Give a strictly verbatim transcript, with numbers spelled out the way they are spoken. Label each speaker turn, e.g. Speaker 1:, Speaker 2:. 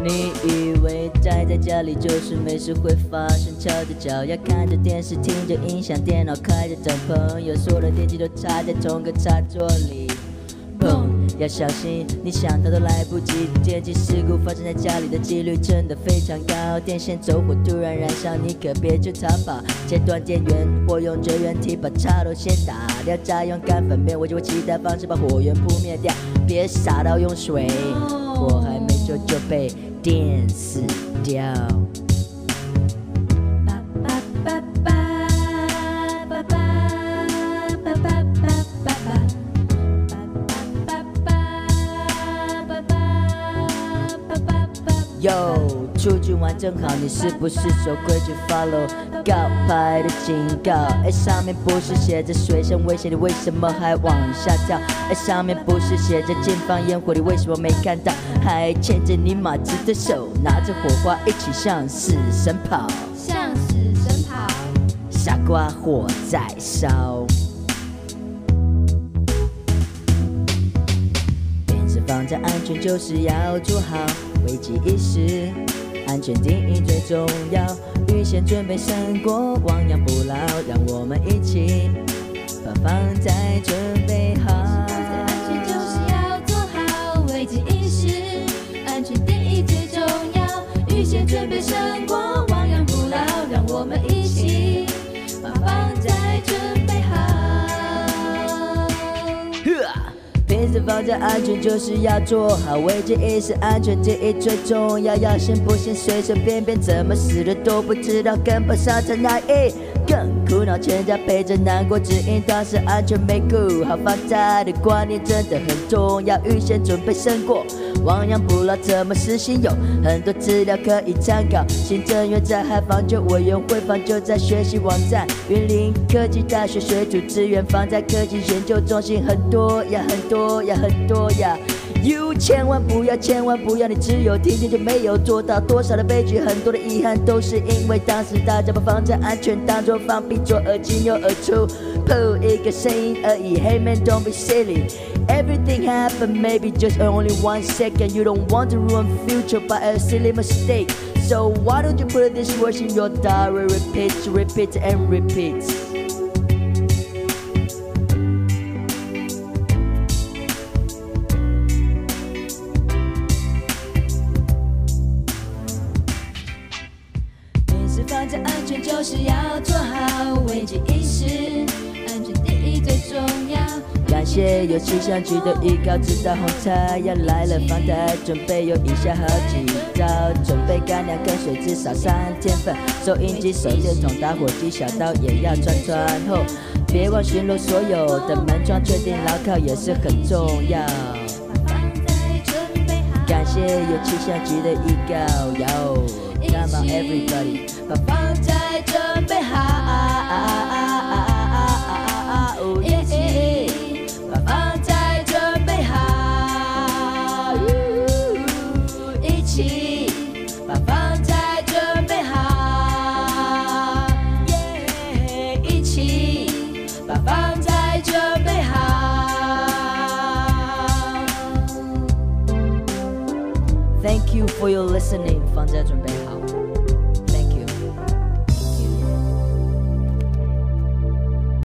Speaker 1: 你以为宅在家里就是没事会发生，翘着脚丫看着电视，听着音响，电脑开着，找朋友，所有的电器都插在同个插座里。砰！要小心，你想逃都来不及。电气事故发生在家里的几率真的非常高，电线走火突然燃烧，你可别去逃跑。切断电源或用绝缘体把插头先打掉，再用干粉面或者其他方式把火源扑灭掉。别傻到用水，火还没救就被电死掉。哟，出去玩正好，你是不是守规矩 follow 告牌的警告？哎，上面不是写着水深危险，你为什么还往下跳？哎，上面不是写着禁放烟火，你为什么没看到？还牵着你马子的手，拿着火花一起向死神跑，
Speaker 2: 向死神跑。
Speaker 1: 傻瓜，火在烧。鞭子放在安全就是要做好危机意识，安全第一最重要，预先准备胜过亡羊补牢，让我们一起把防灾准备好。
Speaker 2: 安全就是要做好危机意识，安全第一最重要，预先准备胜过亡羊补牢，让我们一起把防灾准备好。
Speaker 1: 鞭子放在安全就是要做好危机意识，安全第一最重要，要信不信随随便便，怎么死的都不知道，跟不上才难以。更苦恼，全家陪着难过，只因当时安全没顾好，防灾的观念真的很重要，预先准备胜过亡羊补牢，怎么实行有很多资料可以参考，行政院在海防救委员会防救灾学习网站，云林科技大学水土资源防灾科技研究中心，很多呀很多呀很多呀。You 千万不要，千万不要，你只有听见就没有做到，多少的悲剧，很多的遗憾，都是因为当时大家把防灾安全当作放屁，左耳进右耳出，噗一个声音而已。Hey man, don't be silly. Everything happened, maybe just only one second. You don't want to ruin future by a silly mistake. So why don't you put this verse in your diary? Repeat, repeat, and repeat.
Speaker 2: 防灾安全就是要做好危机意识，安全第一最重要。
Speaker 1: 感谢有气象局的预告，知道洪灾要来了，防台准备有以下好几招：准备干粮跟水，至少三天份；收音机、手电筒、打火机、小刀也要穿穿后。别忘巡逻所有的门窗，确定牢靠也是很重要。感谢有气象局的预告，哟 ，Come on everybody， 把防灾准备好，一起把防灾准备好，一起把防灾准备好，一起把防灾准备好。Thank you for your listening， 防灾准备好。